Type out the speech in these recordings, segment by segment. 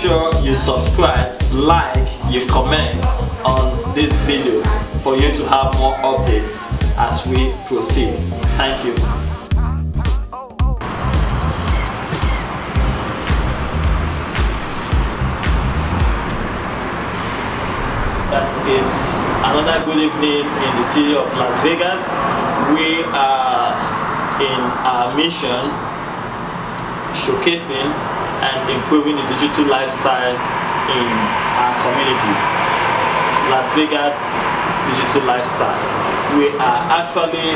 sure you subscribe, like, you comment on this video for you to have more updates as we proceed. Thank you. It's another good evening in the city of Las Vegas. We are in our mission showcasing and improving the digital lifestyle in our communities. Las Vegas digital lifestyle. We are actually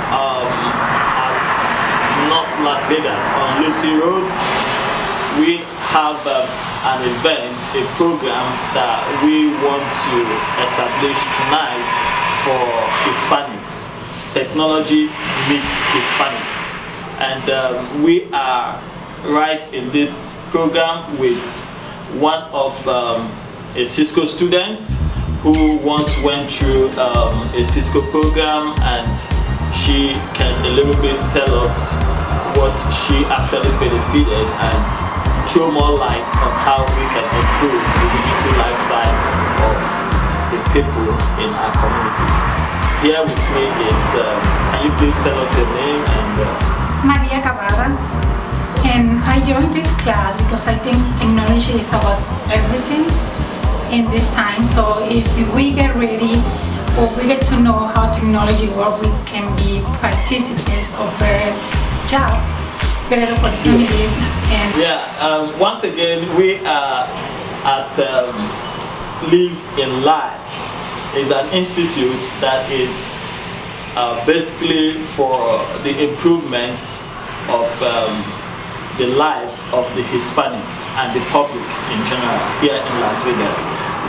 at North Las Vegas on Lucy Road. We have an event, a program that we want to establish tonight for Hispanics. Technology meets Hispanics. And we are right in this program with one of a Cisco student who once went through a Cisco program, and she can a little bit tell us what she actually benefited and throw more light on how we can improve the digital lifestyle of the people in our communities. Here with me is, can you please tell us your name and... Maria Cavada. And I joined this class because I think technology is about everything in this time. So if we get ready or we get to know how technology works, we can be participants of better jobs, better opportunities. And once again, we are at Live in Life. It's an institute that is basically for the improvement of the lives of the Hispanics and the public in general here in Las Vegas.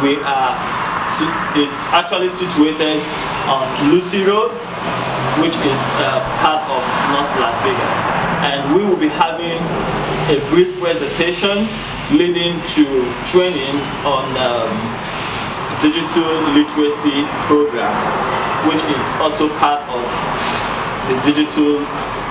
It's actually situated on Lucy Road, which is part of North Las Vegas. And we will be having a brief presentation leading to trainings on digital literacy program, which is also part of the digital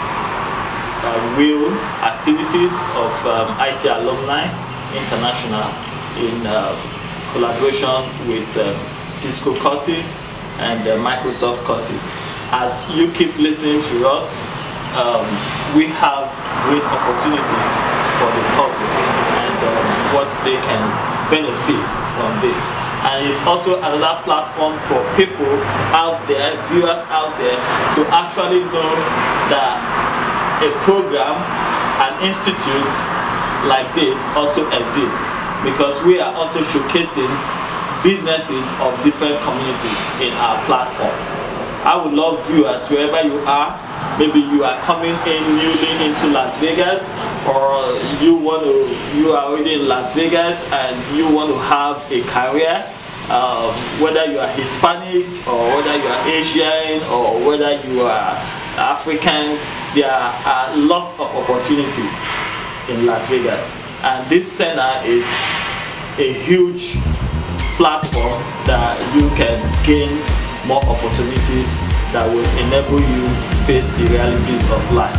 wheel activities of IT Alumni International in collaboration with Cisco courses and Microsoft courses. As you keep listening to us, we have great opportunities for the public and what they can benefit from this. And it's also another platform for people out there, viewers out there, to actually know that a program, an institute like this also exists, because we are also showcasing businesses of different communities in our platform. I would love viewers, wherever you are, maybe you are coming in newly into Las Vegas, or you are already in Las Vegas and you want to have a career, whether you are Hispanic or whether you are Asian or whether you are African, there are lots of opportunities in Las Vegas. And this center is a huge platform that you can gain more opportunities that will enable you face the realities of life.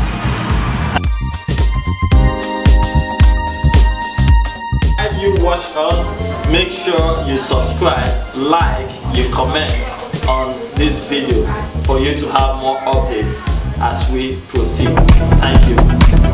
If you watch us, make sure you subscribe, like, you comment on this video for you to have more updates as we proceed. Thank you.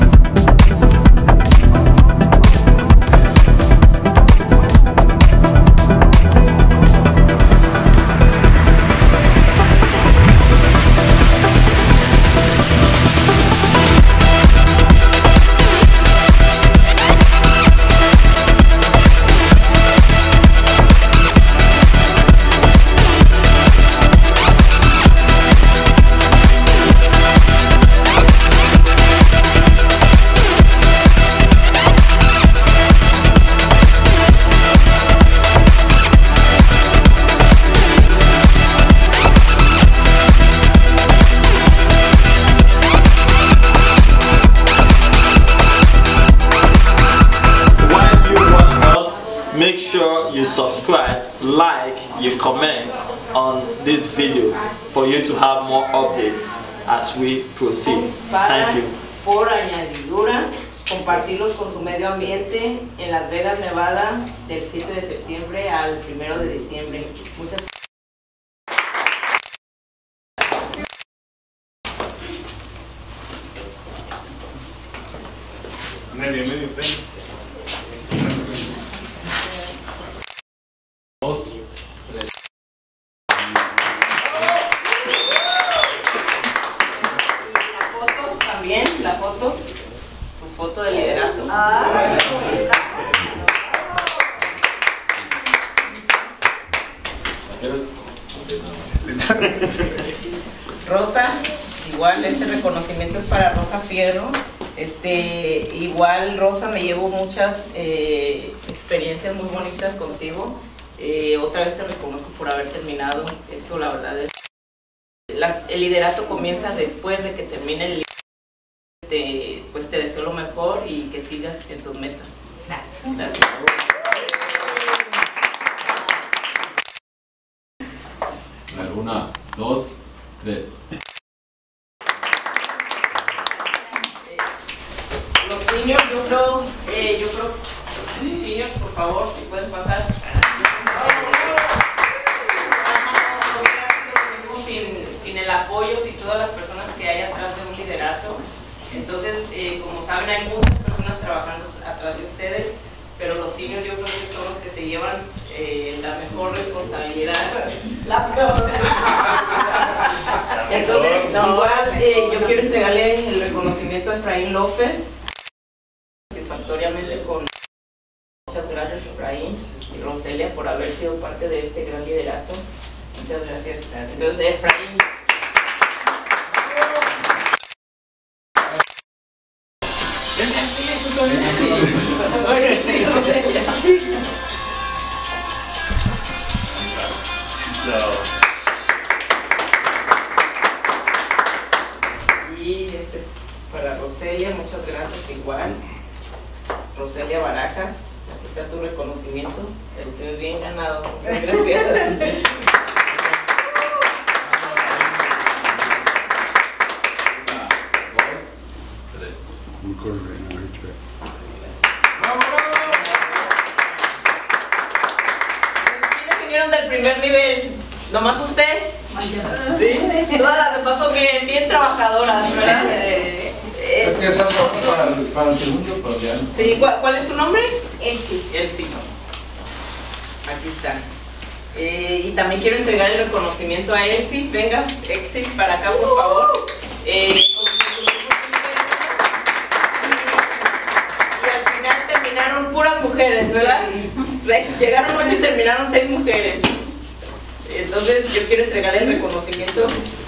Make sure you subscribe, like, you comment on this video for you to have more updates as we proceed. Thank you. Por añadidura, compartirlos con su medio ambiente en Las Vegas, Nevada, del 7 de septiembre al 1 de diciembre. Muchas gracias. Medio, ven. 2, 3. La foto también, la foto, su foto de liderato. Rosa, igual este reconocimiento es para Rosa Fierro. Igual Rosa, me llevo muchas experiencias muy bonitas contigo. Otra vez te reconozco por haber terminado esto. La verdad es el liderato comienza después de que termine el liderato. Pues te deseo lo mejor y que sigas en tus metas. Gracias. Gracias. A ver, 1, 2, 3. Los niños, yo creo, niños, por favor, si pueden pasar. Sin el apoyo, sin todas las personas que hay atrás de un liderato. Entonces, como saben, hay muchas personas trabajando atrás de ustedes, pero los seniors yo creo que son los que se llevan la mejor responsabilidad, la peor. Entonces, igual yo quiero entregarle el reconocimiento a Efraín López, satisfactoriamente con muchas gracias Efraín y Roselia por haber sido parte de este gran liderato. Muchas gracias. Entonces, Efraín. Y este es para Roselia, muchas gracias igual. Roselia Barajas, aquí está tu reconocimiento, te lo tienes bien ganado, muchas gracias. 2, 3. ¿Quiénes vinieron del primer nivel? ¿Nomás usted? ¿Sí? Todas las demás son bien trabajadoras, ¿verdad? Es que estás para el segundo, pero ya. Sí, ¿cuál es su nombre? Elsie. Elsie. Aquí está. Y también quiero entregar el reconocimiento a Elsie. Venga, Elsie, para acá, por favor. Y al final terminaron puras mujeres, ¿verdad? Llegaron 8 y terminaron 6 mujeres. Entonces yo quiero entregar el reconocimiento.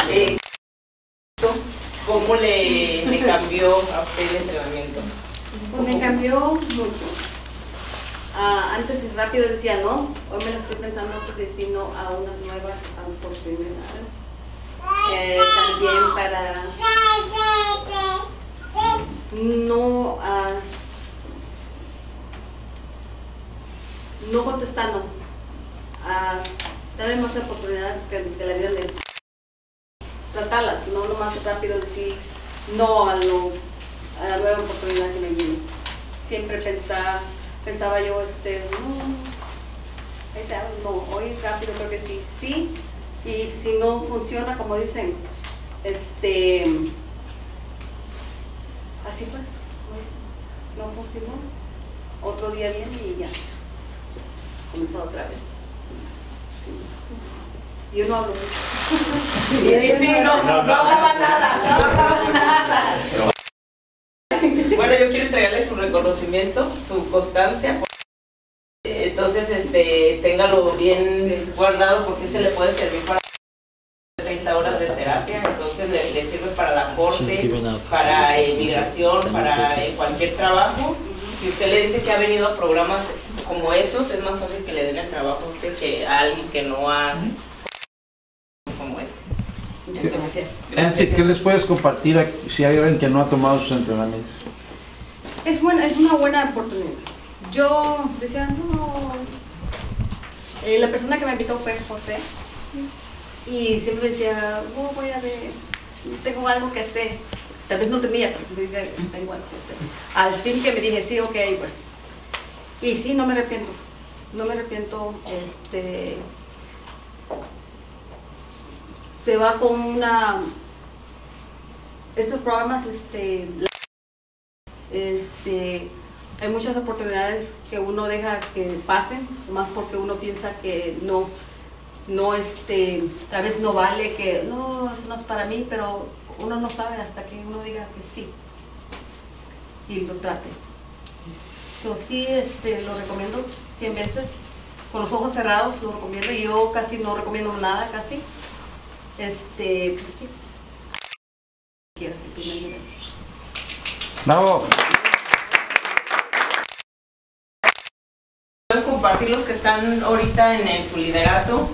¿Cómo le cambió a usted el entrenamiento? Pues me cambió mucho. Antes rápido decía no, hoy me lo estoy pensando por decir no a unas nuevas oportunidades. También para no contestando. Dame más oportunidades que la vida me tratarlas, no nomás rápido decir no a la nueva oportunidad que me viene. Siempre pensaba yo, no, hoy rápido creo que sí, y si no funciona, como dicen, así fue, no funcionó, otro día viene y ya, comenzó otra vez. Yo no hablo mucho. Sí, no hablaba nada. Bueno, yo quiero entregarle su reconocimiento, su constancia. Entonces, téngalo bien guardado porque le puede servir para 30 horas de terapia. Entonces, le sirve para la corte, para migración, para cualquier trabajo. Si usted le dice que ha venido a programas como estos, es más fácil que le den el trabajo a usted que a alguien que no ha como este. Entonces, Nancy, ¿qué les puedes compartir si hay alguien que no ha tomado sus entrenamientos? Es una buena oportunidad. Yo decía, no. La persona que me invitó fue José. Y siempre decía, voy a ver, tengo algo que hacer. Tal vez no tenía, pero da igual. Al fin que me dije, sí, ok, bueno. Y sí, no me arrepiento. No me arrepiento. Se va con una... Estos programas, hay muchas oportunidades que uno deja que pasen, más porque uno piensa que no, tal vez no vale, que no, eso no es para mí, pero uno no sabe hasta que uno diga que sí y lo trate. Sí, lo recomiendo 100 veces, con los ojos cerrados lo recomiendo, y yo casi no recomiendo nada, casi. Pues sí. Bravo. Pueden compartir los que están ahorita en su liderato.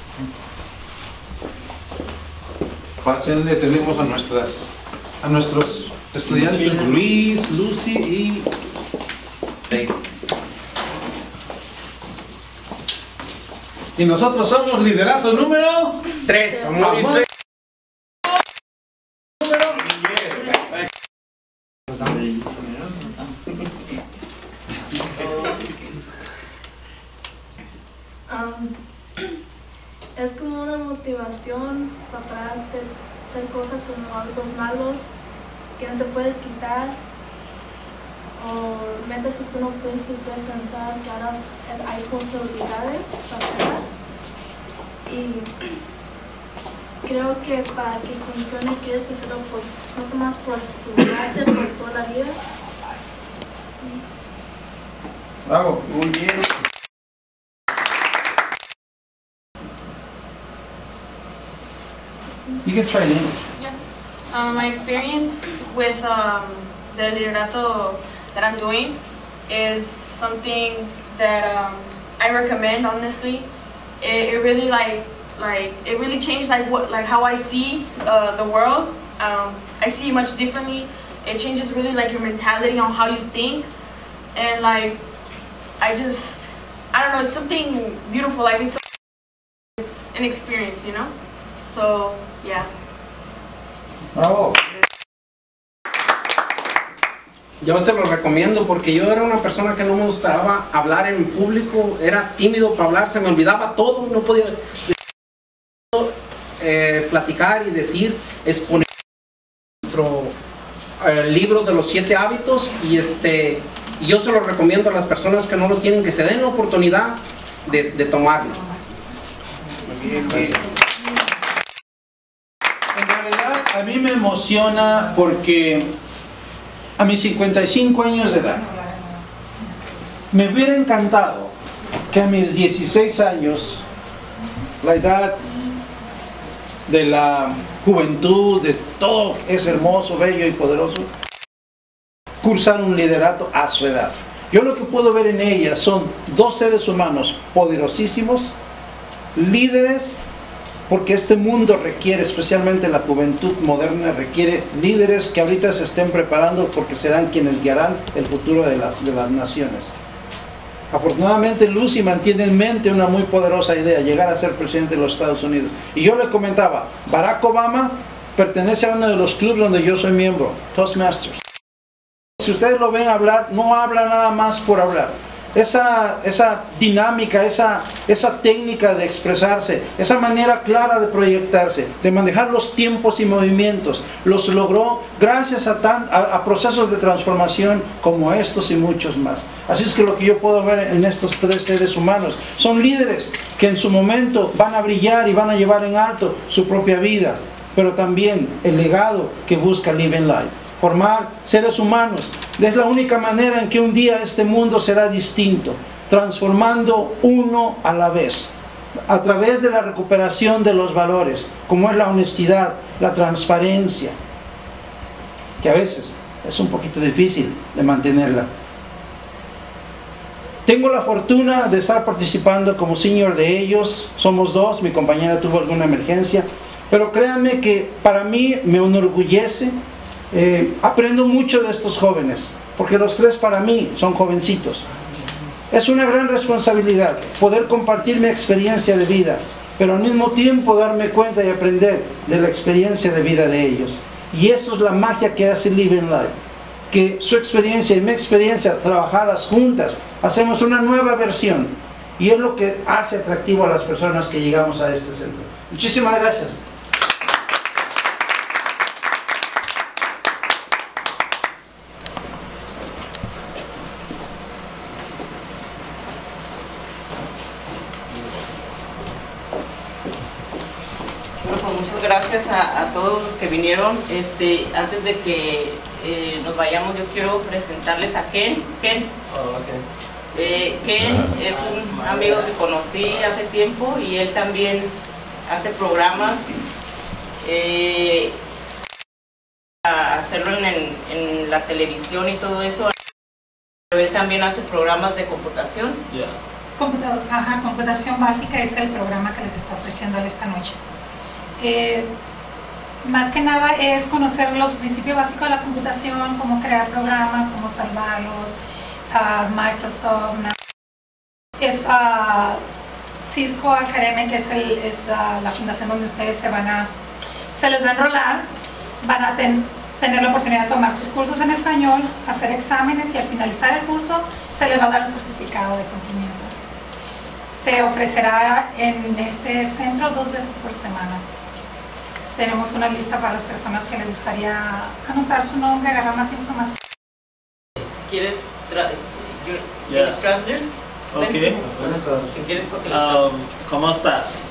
Pásenle, tenemos a nuestros estudiantes Luis, Lucy y David. Y nosotros somos liderato número 3, amor y fe. Es como una motivación para pararte de hacer cosas como hábitos malos que no te puedes quitar, o metas que tú no puedes pensar, que ahora hay posibilidades para hacer. Y creo que para que funcione quieres que hacerlo no tomas por tu base por toda la vida. Bravo, muy bien. You can try it in English. My experience with the liderato that I'm doing is something that I recommend. Honestly, it really it really changed how I see the world. I see it much differently. It changes really your mentality on how you think, and I don't know, it's something beautiful. It's an experience, you know. So yeah. Bravo. Yo se lo recomiendo porque yo era una persona que no me gustaba hablar en público, era tímido para hablar, se me olvidaba todo, no podía platicar y decir, exponer nuestro libro de los 7 hábitos, y yo se lo recomiendo a las personas que no lo tienen, que se den la oportunidad de tomarlo. En realidad a mí me emociona porque a mis 55 años de edad me hubiera encantado que a mis 16 años, la edad de la juventud, de todo es hermoso, bello y poderoso, cursar un liderato a su edad. Yo lo que puedo ver en ella son 2 seres humanos poderosísimos, líderes, porque este mundo requiere, especialmente la juventud moderna, requiere líderes que ahorita se estén preparando porque serán quienes guiarán el futuro de las naciones. Afortunadamente Lucy mantiene en mente una muy poderosa idea, llegar a ser presidente de los Estados Unidos. Y yo le comentaba, Barack Obama pertenece a uno de los clubes donde yo soy miembro, Toastmasters. Si ustedes lo ven hablar, no habla nada más por hablar. Esa dinámica, esa técnica de expresarse, esa manera clara de proyectarse, de manejar los tiempos y movimientos, los logró gracias a procesos de transformación como estos y muchos más. Así es que lo que yo puedo ver en estos 3 seres humanos son líderes que en su momento van a brillar y van a llevar en alto su propia vida, pero también el legado que busca Living Life. Formar seres humanos. Es la única manera en que un día este mundo será distinto, transformando uno a la vez, a través de la recuperación de los valores, como es la honestidad, la transparencia, que a veces es un poquito difícil de mantenerla. Tengo la fortuna de estar participando como senior de ellos, somos 2, mi compañera tuvo alguna emergencia, pero créanme que para mí me enorgullece. Aprendo mucho de estos jóvenes, porque los 3 para mí son jovencitos. Es una gran responsabilidad poder compartir mi experiencia de vida, pero al mismo tiempo darme cuenta y aprender de la experiencia de vida de ellos. Y eso es la magia que hace Live in Life. Que su experiencia y mi experiencia trabajadas juntas, hacemos una nueva versión. Y es lo que hace atractivo a las personas que llegamos a este centro. Muchísimas gracias. Bueno, pues muchas gracias a todos los que vinieron. Antes de que nos vayamos, yo quiero presentarles a Ken. Ken es un amigo que conocí hace tiempo y él también hace programas. A hacerlo en la televisión y todo eso, pero él también hace programas de computación. Computación básica es el programa que les está ofreciendo esta noche. Más que nada es conocer los principios básicos de la computación, cómo crear programas, cómo salvarlos, Microsoft. Es Cisco Academy, que es la fundación donde ustedes se les va a enrolar, van a tener la oportunidad de tomar sus cursos en español, hacer exámenes y al finalizar el curso se les va a dar un certificado de cumplimiento. Se ofrecerá en este centro 2 veces por semana. Tenemos una lista para las personas que les gustaría anotar su nombre, agarrar más información. Si quieres, translate. Okay. Si quieres, porque ¿Cómo estás?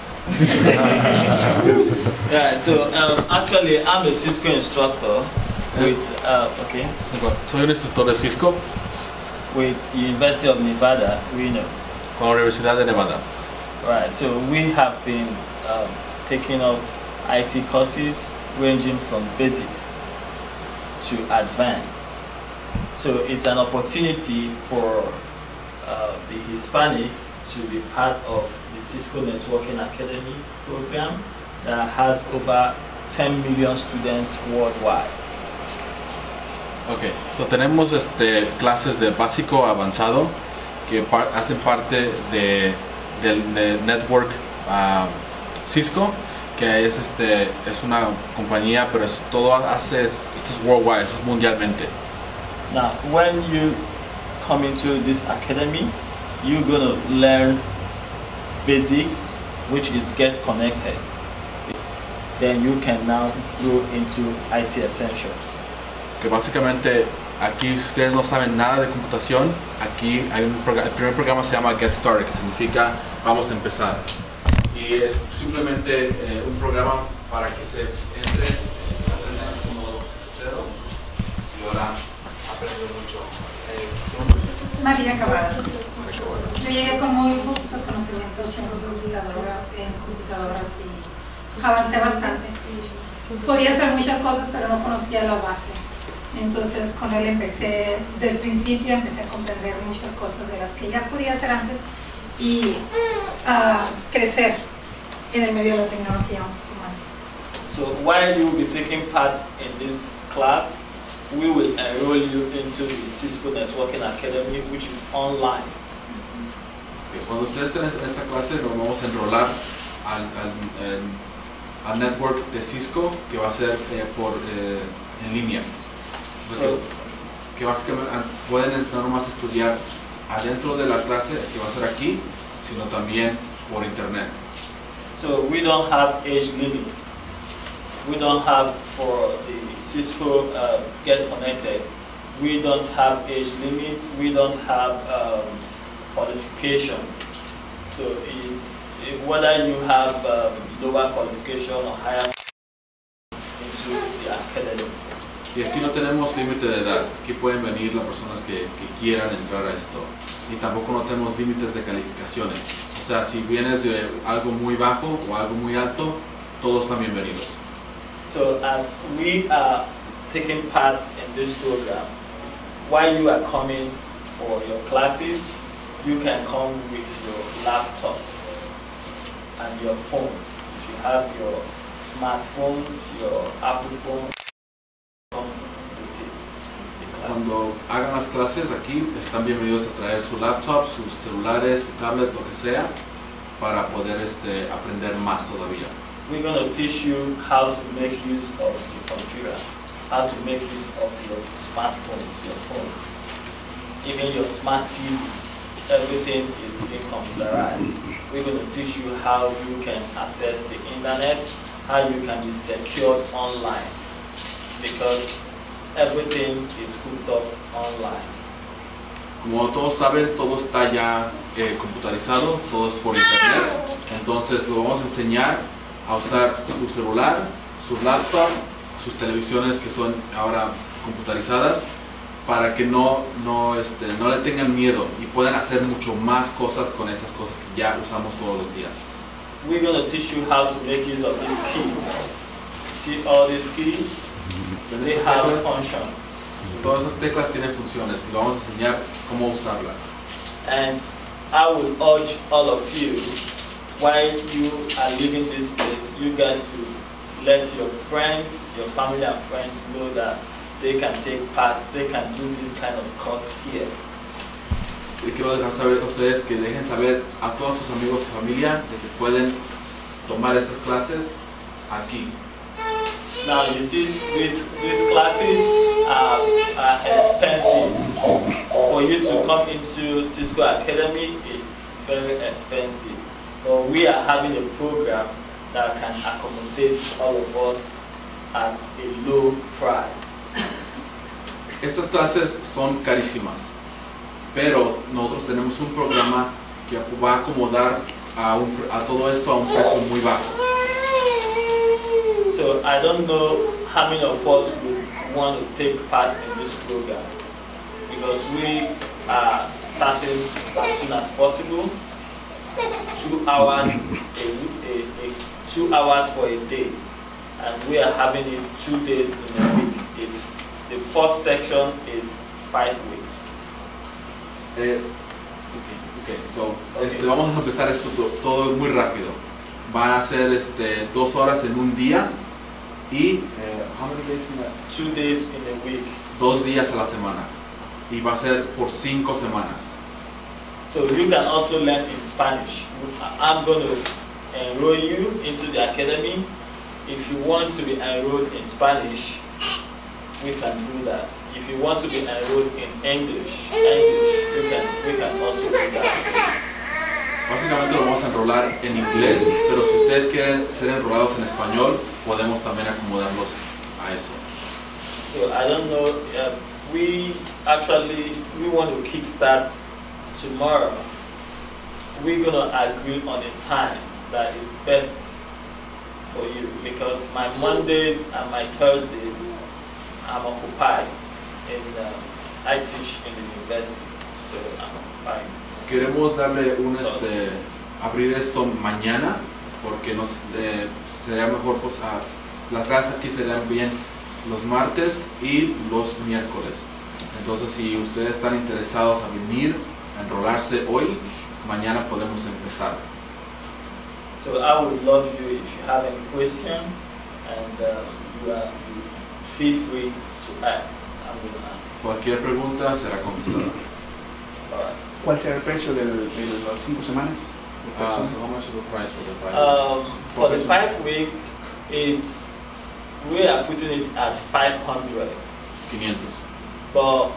Yeah, so actually I'm a Cisco instructor with Soy un instructor de Cisco with University of Nevada, Reno. con la Universidad de Nevada. Right, so we have been taking up IT courses ranging from basics to advanced. So it's an opportunity for the Hispanic to be part of the Cisco Networking Academy program that has over 10 million students worldwide. Ok, so tenemos clases de básico a avanzado que hacen parte del network Cisco, que es una compañía, pero esto es worldwide, es mundialmente. Now, when you come into this academy, you're going to learn basics, which is get connected. Then you can now go into IT essentials. Que básicamente aquí, si ustedes no saben nada de computación, aquí hay el primer programa se llama Get Started, que significa vamos a empezar. Y es simplemente un programa para que se entre en modo cero y ahora aprender mucho. María Cabada. Yo llegué con muy pocos conocimientos en computadoras y avancé bastante. Podía hacer muchas cosas, pero no conocía la base. Entonces con él empecé, del principio empecé a comprender muchas cosas de las que ya podía hacer antes y crecer en el medio de la tecnología un poco más. So while you will be taking part in this class, we will enroll you into the Cisco Networking Academy, which is online. Cuando ustedes estén en esta clase, nos vamos a enrolar al network de Cisco, que va a ser en línea. Que básicamente pueden no nomás estudiar adentro de la clase, que va a ser aquí, sino también por internet. So we don't have age limits. We don't have, for the Cisco Get Connected, we don't have age limits, we don't have qualification. So it's whether you have lower qualification or higher into the academy. Y aquí no tenemos límite de edad. Aquí pueden venir las personas que quieran entrar a esto. Y tampoco no tenemos límites de calificaciones. O sea, si vienes de algo muy bajo o algo muy alto, todos están bienvenidos. So as we are taking part in this program, while you are coming for your classes, you can come with your laptop and your phone. If you have your smartphones, your Apple phone, come with it. Cuando hagan las clases aquí, están bienvenidos a traer su laptop, sus celulares, su tablet, lo que sea, para poder aprender más todavía. We're going to teach you how to make use of the computer, how to make use of your smartphones, your phones, even your smart TVs. Everything is being computerized. We're going to teach you how you can access the internet, how you can be secured online, because everything is hooked up online. Como todos saben, todo está ya computarizado, todo es por internet. Entonces lo vamos a enseñar a usar su celular, su laptop, sus televisiones que son ahora computarizadas, para que no le tengan miedo y puedan hacer mucho más cosas con esas cosas que ya usamos todos los días. We're going to teach you how to make use of these keys. See all these keys? They have functions. Todas esas teclas tienen funciones y lo vamos a enseñar cómo usarlas. And I will urge all of you, while you are leaving this place, you got to let your friends, your family and friends know that they can take part, they can do this kind of course here. Y quiero dejar saber a ustedes que dejen saber a todos sus amigos y familia de que pueden tomar estas clases aquí. Now you see these classes are expensive. For you to come into Cisco Academy, it's very expensive. But we are having a program that can accommodate all of us at a low price. Estas clases son carísimas, pero nosotros tenemos un programa que va a acomodar a todo esto a un precio muy bajo. So I don't know how many of us would want to take part in this program, because we are starting as soon as possible. 2 hours 2 hours for a day, and we are having it 2 days in a week. It's the first section is 5 weeks. Vamos a empezar esto todo muy rápido. Va a ser 2 horas en un día y how many days in a... 2 days in a week. 2 días a la semana, y va a ser por 5 semanas. So you can also learn in Spanish. I'm going to enroll you into the academy. If you want to be enrolled in Spanish, we can do that. If you want to be enrolled in English, we can also do that. Básicamente lo vamos a enrolar en inglés, pero si ustedes quieren ser enrolados en español, podemos también acomodarlos a eso. So I don't know, we want to kickstart tomorrow. We're going to agree on a time that is best for you, because my Mondays and my Thursdays I'm occupied, and I teach in the university, so I'm occupied. Queremos darle abrir esto mañana, porque sería mejor, pues, las clases aquí serían bien los martes y los miércoles. Entonces, si ustedes están interesados a venir a enrolarse hoy, mañana podemos empezar. So I would love you if you have any question, and you feel free to ask. I'm going to ask. Cualquier pregunta será contestada. All right. ¿Cuál será el precio de las 5 semanas? So how much is the price for the 5 weeks? For the 5 weeks, we are putting it at 500. 500. But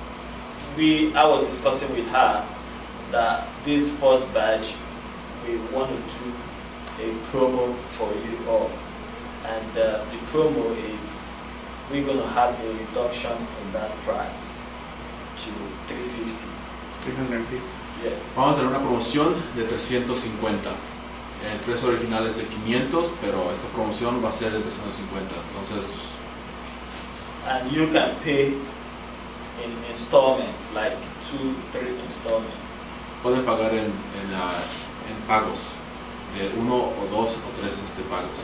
I was discussing with her that this first batch, we want to do a promo for you all, and the promo is we're going to have a reduction in that price to 350. 350. Yes. Vamos a tener una promoción de 350. El precio original es de 500, pero esta promoción va a ser de 350. Entonces, and you can pay in installments, like 2-3 installments. Pueden pagar en pagos de 1 o 2 o 3 pagos.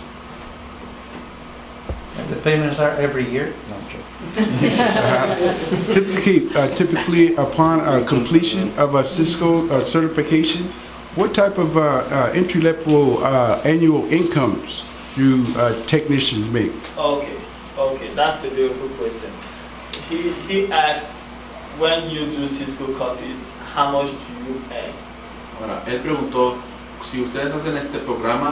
And the payments are every year? No, I'm joking. Typically, upon completion of a Cisco certification, what type of entry-level annual incomes do technicians make? Okay, that's a beautiful question. He asks, when you do Cisco courses, how much do you earn? Ahora, él preguntó, si ustedes hacen este programa,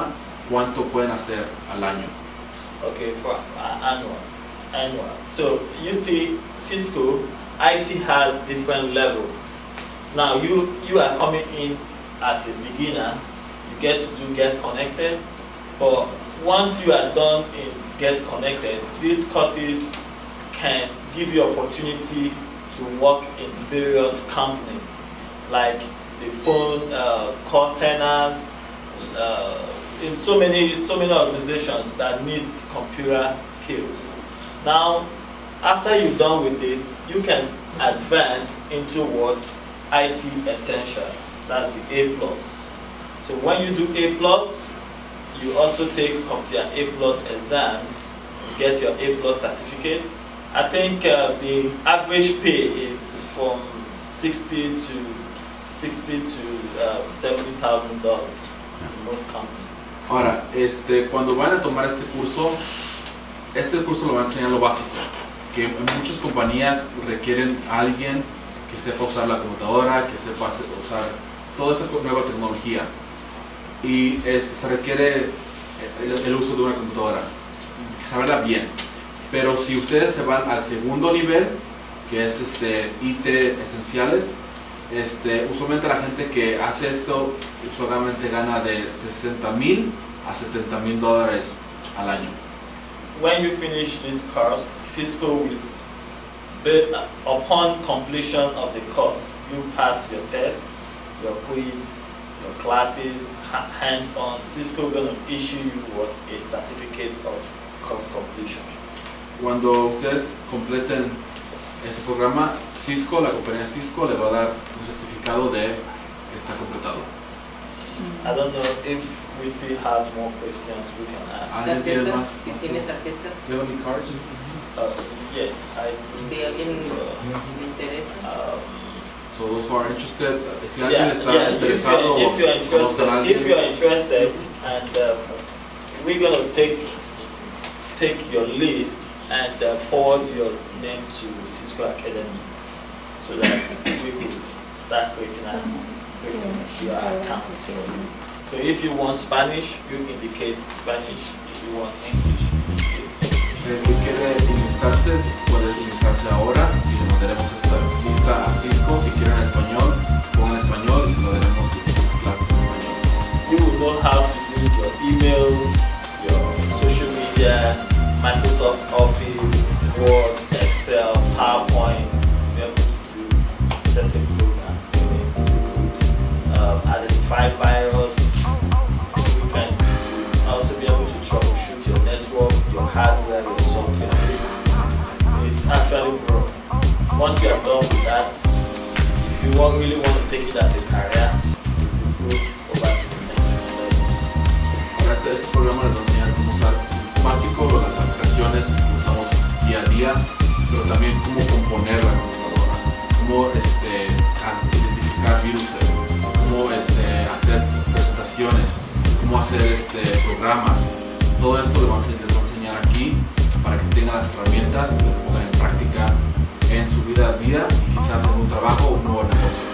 ¿cuánto pueden hacer al año? Okay, for annual. So you see, Cisco IT has different levels. Now you are coming in as a beginner. You get to get connected, but once you are done in get connected, these courses can give you opportunity to work in various companies, like the phone call centers, in so many organizations that needs computer skills. Now, after you're done with this, you can advance into what IT Essentials. That's the A+. So when you do A+, you also take computer A+ exams, you get your A+ certificate. I think the average pay is from $60,000 to $70,000 in most companies. Ahora, cuando van a tomar este curso lo va a enseñar lo básico, que en muchas compañías requieren a alguien que sepa usar la computadora, que sepa usar toda esta nueva tecnología, y se requiere el uso de una computadora, saberla bien. Pero si ustedes se van al segundo nivel, que es IT Esenciales, usualmente la gente que hace esto usualmente gana de $60,000 a $70,000 al año. When you finish this course, Cisco will, upon completion of the course, you pass your test, your quiz, your classes, hands-on. Cisco is going to issue you a certificate of course completion. Cuando ustedes completen este programa, Cisco, la compañía Cisco, le va a dar un certificado de que está completado. I don't know if we still have more questions we can ask. ¿Tarjetas? ¿Si tiene tarjetas? Do you have any cards? Yes, I do. Si alguien le interesa. So those who are interested, si alguien está interesado o conozcan a alguien. If you are interested, and we're going to take your list and forward your name to Cisco Academy so that we could start creating your accounts. So if you want Spanish, you indicate Spanish. If you want English, Si quiere iniciarse, puede iniciarse ahora y le mandaremos esta lista a Cisco. Si quieren español, pongan español y se lo daremos las clases en español. You will know how to use your email, your social media, Microsoft Office, Word, Excel, PowerPoint. Be able to do certain programs in it. You could identify virus. You can also be able to troubleshoot your network, your hardware, your software. It's actually broad. Once you are done with that, if you really want to take it as a career, you go over to the next level. Ahora este programa les va a enseñar cómo usar básico las aplicaciones que usamos día a día, pero también cómo componer la computadora, cómo identificar virus, cómo hacer presentaciones, cómo hacer programas. Todo esto les va a enseñar aquí para que tengan las herramientas y las pongan en práctica en su vida a día y quizás en un trabajo o un nuevo negocio.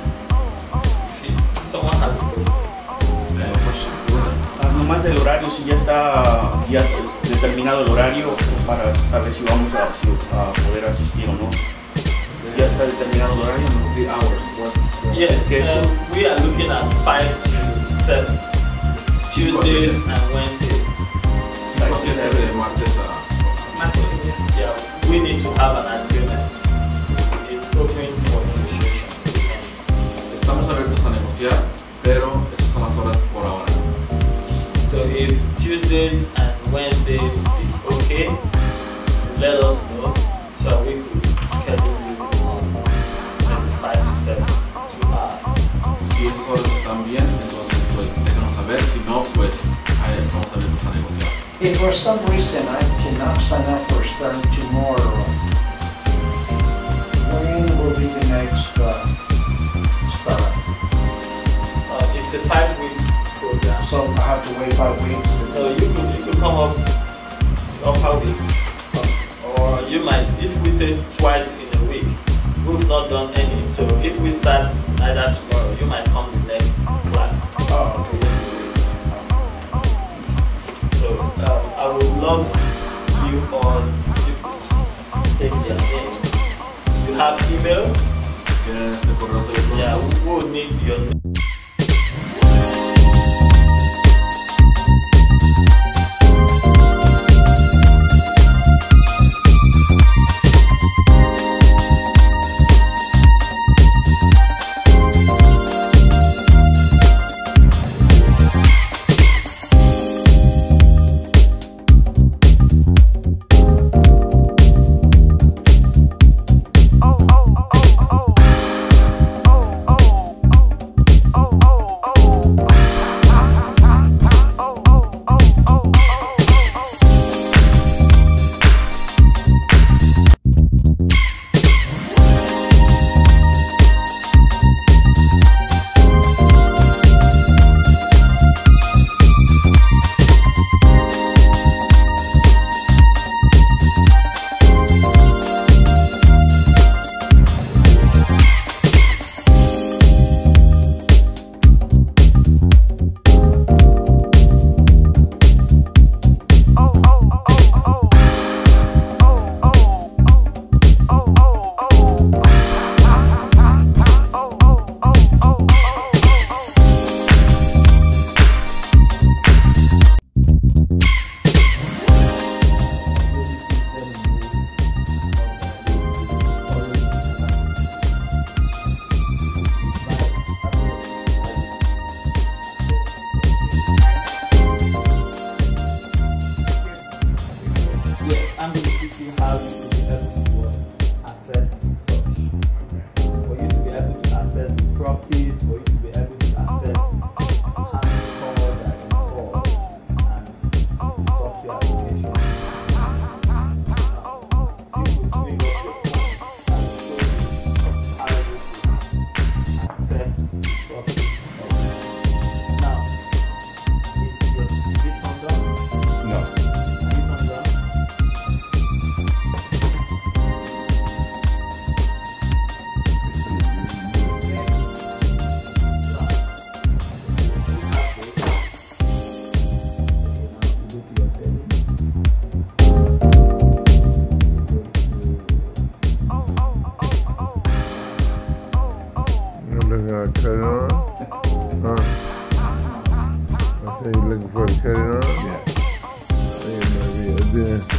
Someone has a question. Nomás del horario, si ya está determinado el horario para saber si vamos a poder asistir o no. ¿Ya está determinado el horario? ¿No? The hours. Yes, we are looking at 5 to 7, Tuesdays and Wednesdays. 5 o 7 de martes a... Yeah, we need to have an agreement. It's open for negotiation. Estamos abiertos a negociar, pero esas son las horas por ahora. So if Tuesdays and Wednesdays is okay, let us know so we could schedule you on 5 to 7, 2 hours. Si esas horas están bien, entonces pues déjanos saber. Si no, pues ahí estamos abiertos a negociar. If for some reason I cannot sign up for starting tomorrow, when will be the next start? It's a 5 weeks program. So I have to wait 5 weeks? No, you could come up a week. Or you might, if we say twice in a week, we've not done any. So if we start either tomorrow, you might come the next class. Oh, okay. love you all. Take their name. You have email? Yes, the correos electrónicos. Yeah, we will need your name. I'm going to teach you how you to be able to access search. For you to be able to access the properties, for you to be able to access how many calls are involved and software applications. You could bring up your phone and show you how you access the properties. Now, is your TV turned on? No. Are you turned on? Turn on? I say you're looking for the turn on? Yeah. I think it might be up there.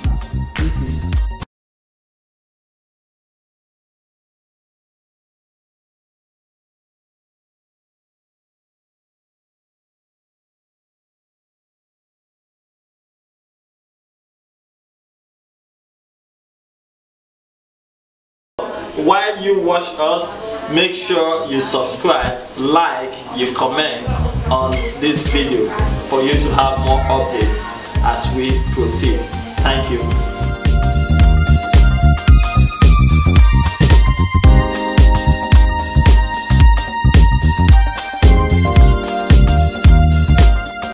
While you watch us, make sure you subscribe, like, you comment on this video for you to have more updates as we proceed. Thank you.